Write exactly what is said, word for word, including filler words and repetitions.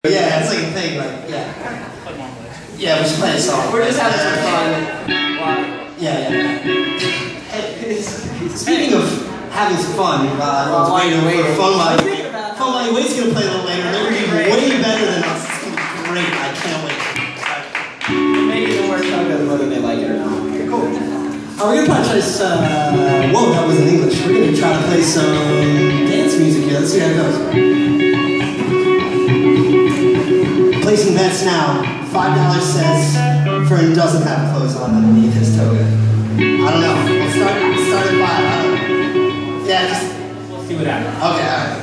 Yeah, it's like a thing, like, yeah. Yeah, we should play a song. We're just having some fun. Yeah, yeah. Hey, speaking of having some fun, uh, well, while you're waiting, Fun Money, Fun Money Wait's gonna play a little later. They're gonna be way better than us. It's gonna be great. I can't wait. Maybe even more togas, whether they like it or not. Okay, cool. Uh, we're gonna try this. Uh, whoa, that was in English. We're gonna try to play some dance music here. Let's see how it goes. Placing bets now. Five dollars says Fern doesn't have clothes on underneath his toga. I don't know. We'll start, start at five. I don't know. Yeah, just We'll see what happens. okay. All right.